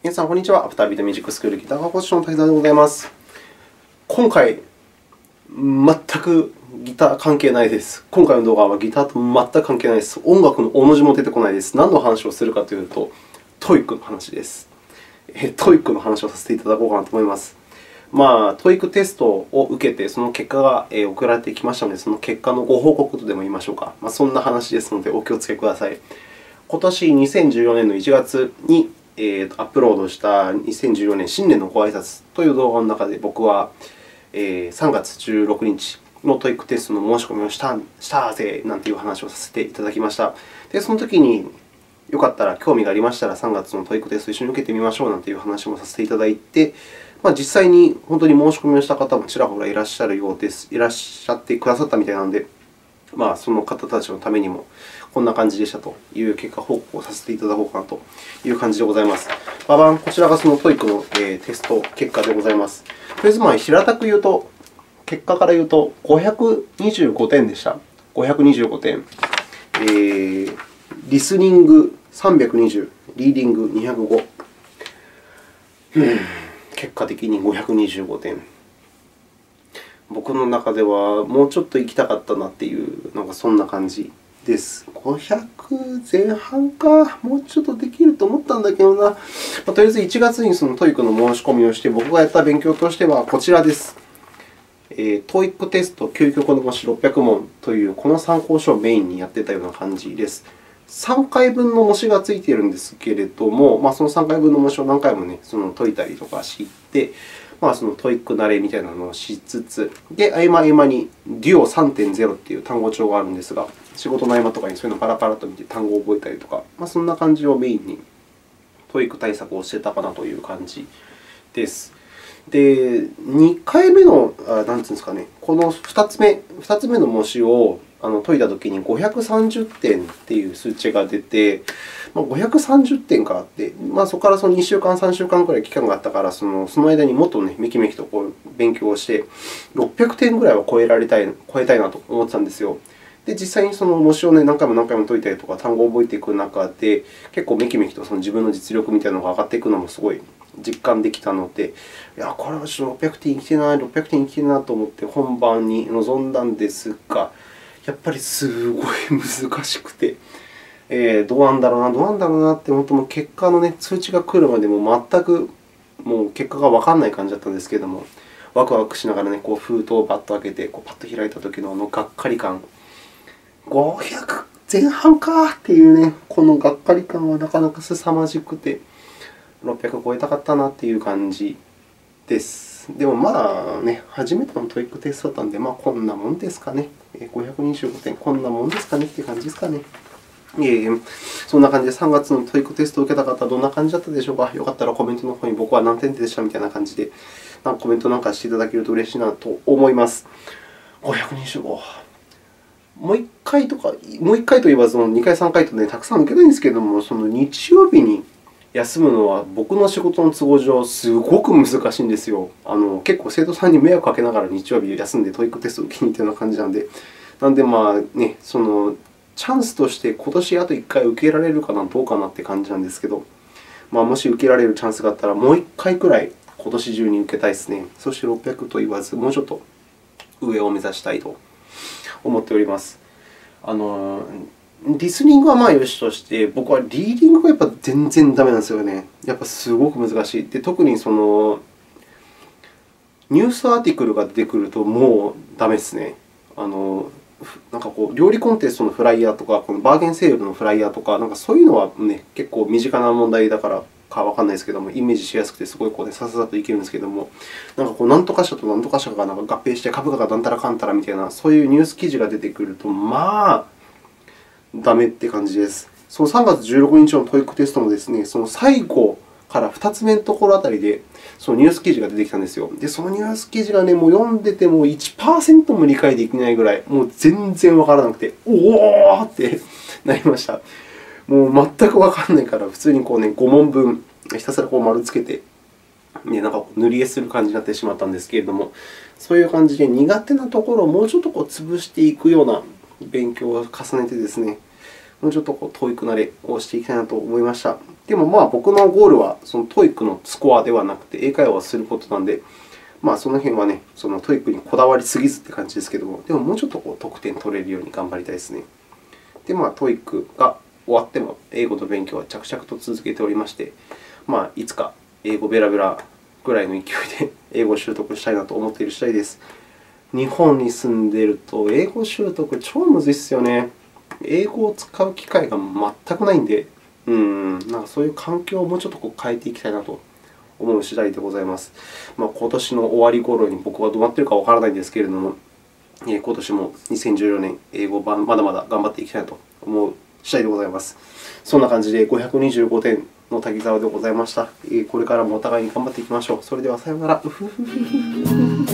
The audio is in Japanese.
皆さん、こんにちは。アフタービートミュージックスクールギター科講師の滝沢でございます。今回、全くギター関係ないです。今回の動画はギターと全く関係ないです。音楽の大の字も出てこないです。何の話をするかというと、TOEIC の話です。TOEIC の話をさせていただこうかなと思います。TOEIC テストを受けて、その結果が送られてきましたので、その結果のご報告とでも言いましょうか。そんな話ですので、お気をつけください。今年2014年の1月にアップロードした2014年新年のご挨拶という動画の中で、僕は3月16日の TOEIC テストの申し込みをしたぜなんていう話をさせていただきました。で、その時によかったら、興味がありましたら、3月の TOEIC テストを一緒に受けてみましょうなんていう話もさせていただいて、実際に本当に申し込みをした方もちらほらいらっしゃるようです。いらっしゃってくださったみたいなので、その方たちのためにも、こんな感じでしたという結果報告をさせていただこうかなという感じでございます。こちらがその TOEIC のテスト結果でございます。とりあえず平たく言うと、結果から言うと525点でした。525点。リスニング320、リーディング205。結果的に525点。僕の中ではもうちょっと行きたかったなという、そんな感じです。500前半か。もうちょっとできると思ったんだけどな。とりあえず1月にその TOEIC の申し込みをして、僕がやった勉強としてはこちらです。TOEIC テスト究極の模試600問という、この参考書をメインにやっていたような感じです。3回分の模試がついているんですけれども、その3回分の模試を何回も解いたりとかして、その TOEIC 慣れみたいなのをしつつ、で、合間合間に DUO3.0 という単語帳があるんですが、仕事の合間とかにそういうのをパラパラと見て単語を覚えたりとか、そんな感じをメインに TOEIC 対策をしていたかなという感じです。で、2回目の、なんていうんですかね、この2つ目の模試を解いたときに530点という数値が出て、530点かって、そこから2週間、3週間くらい期間があったから、その間にもっとめきめきと勉強をして、600点ぐらいは超えたいなと思ってたんですよ。で、実際にその模試を何回も何回も解いたりとか、単語を覚えていく中で、結構めきめきと自分の実力みたいなのが上がっていくのもすごい実感できたので、これはちょっと600点いきていな、600点いきていなと思って本番に臨んだんですが、やっぱりすごい難しくて、どうなんだろうなって、本当も結果の通知が来るまでも全く結果がわからない感じだったんですけれども、ワクワクしながら封筒をバッと開けて、パッと開いたときのがっかり感、500前半かっていうこのがっかり感はなかなか凄まじくて、600超えたかったなという感じです。でも初めての TOEIC テストだったので、こんなもんですかね。525点、こんなもんですかねという感じですかね。そんな感じで3月の TOEIC テストを受けた方はどんな感じだったでしょうか。よかったらコメントの方に僕は何点でしたみたいな感じでコメントなんかしていただけると嬉しいなと思います。525。もう1回と言えば2回、3回とたくさん受けたいんですけれども、その日曜日に休むのは僕の仕事の都合上、すごく難しいんですよ。結構生徒さんに迷惑かけながら日曜日休んで TOEIC テストを受けに行ったような感じなので、そのチャンスとして今年あと1回受けられるかな、どうかなという感じなんですけど、もし受けられるチャンスがあったら、もう1回くらい今年中に受けたいですね。そして600と言わず、もうちょっと上を目指したいと思っております。リスニングはよしとして、僕はリーディングがやっぱ全然ダメなんですよね。やっぱすごく難しい。で、特にニュースアーティクルが出てくるともうダメですね。料理コンテストのフライヤーとか、バーゲンセールのフライヤーとか、そういうのは結構身近な問題だからかわからないですけども、イメージしやすくて、すごいささといけるんですけれども、なんとか社となんとか社が合併して株価がなんたらかんたらみたいな、そういうニュース記事が出てくると、ダメって感じです。その3月16日の TOEIC テストもその最後から2つ目のところあたりで、そのニュース記事が出てきたんですよ。で、そのニュース記事がもう読んでても 1% も理解できないぐらい、もう全然わからなくて、おーってなりました。もう全くわからないから、普通に5問分ひたすら丸つけて、塗り絵する感じになってしまったんですけれども、そういう感じで苦手なところをもうちょっと潰していくような勉強を重ねてもうちょっとTOEIC慣れをしていきたいなと思いました。でも僕のゴールはその TOEIC のスコアではなくて、英会話をすることなので、その辺はね、その TOEIC にこだわりすぎずという感じですけども、でももうちょっと得点取れるように頑張りたいですね。で、TOEIC が終わっても英語の勉強は着々と続けておりまして、いつか英語ベラベラぐらいの勢いで英語を習得したいなと思っている次第です。日本に住んでいると、英語習得超むずいですよね。英語を使う機会が全くないので、そういう環境をもうちょっと変えていきたいなと思う次第でございます。今年の終わり頃に僕はどうなっているかわからないんですけれども、今年も2014年、英語版まだまだ頑張っていきたいなと思う次第でございます。そんな感じで525点の滝沢でございました。これからもお互いに頑張っていきましょう。それではさようなら。